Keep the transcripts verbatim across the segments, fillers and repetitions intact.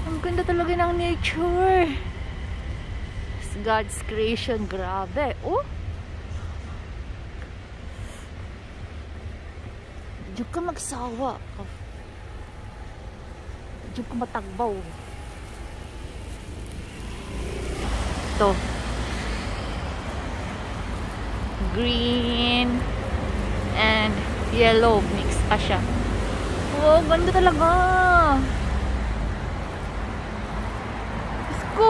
Ang ganda talaga ng nature. It's God's creation. Grabe. Oh. Diyan ka magsawa. Diyan ka matagbaw. Ito. Green and yellow. Mix pa siya. Oh, ganda talaga. Diyos ko.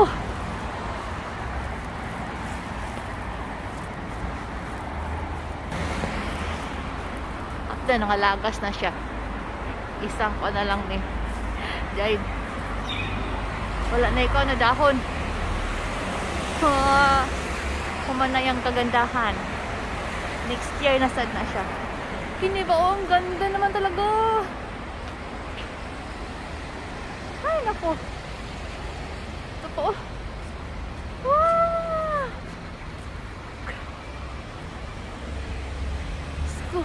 At na, nakalagas na siya. Isang ko na lang ni Jade. Wala na ikaw na dahon. Ha, kumanay ang kagandahan. Next year nasad na siya. Hindi ba? Oh, ang ganda naman talaga. Ay, naku. Ito po. Wow! Sko.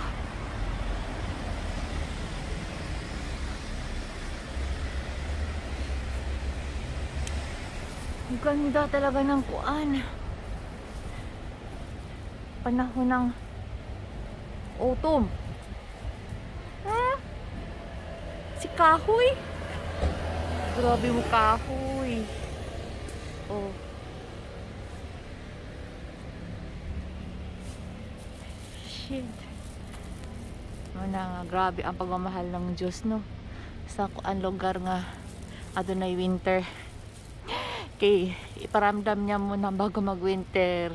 Ang ganda talaga ng kuan. Panahon ng autumn. Ha? Si kahoy? Grabe mo kahoy. Oh. Shit. Ano na, grabe ang pagmamahal ng Diyos, no? Sa kuan lugar nga adunay winter. Kay iparamdam niya muna bago mag-winter.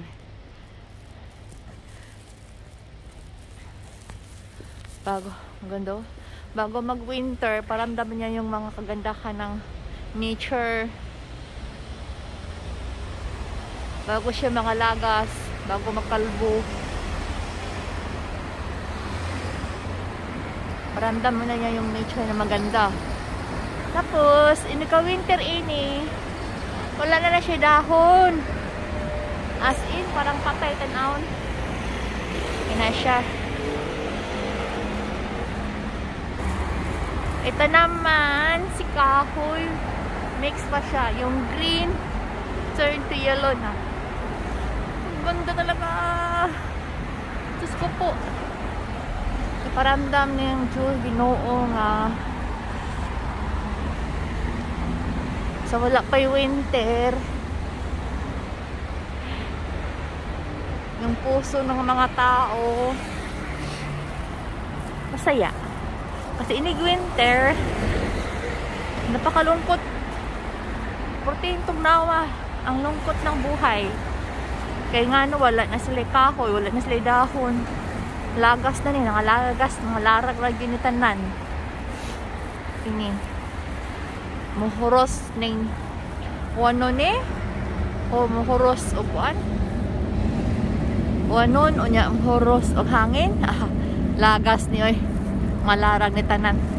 Bago, ang ganda. Bago mag-winter, paramdam niya yung mga kagandahan ng nature. Bago siya mga lagas, bago magkalbo. Paramdam mo na niya yung nature na maganda. Tapos, inika-winter ini, wala na na siya dahon. As in, parang patay tanawon. Ina siya. Ito naman, si kahoy. Mix pa siya. Yung green, turn to yellow na. Ang ganda talaga. Diyos ko po. Iparamdam niya yung Diyos, Ginoo nga. So, wala pa yung winter. Yung puso ng mga tao masaya. Kasi inig winter, napakalungkot. Porting tugnawa ang lungkot ng buhay. Kaya nga no, wala na sila kahoy, wala na sila dahon. Lagas na ni, nangalagas, nangalarag na ginitanan. Ini. Muhuros ning wano ni o muhuros o kuan. Wanon o nya muhuros o hangin. Ah, lagas ni oy. Malarag ni tanan.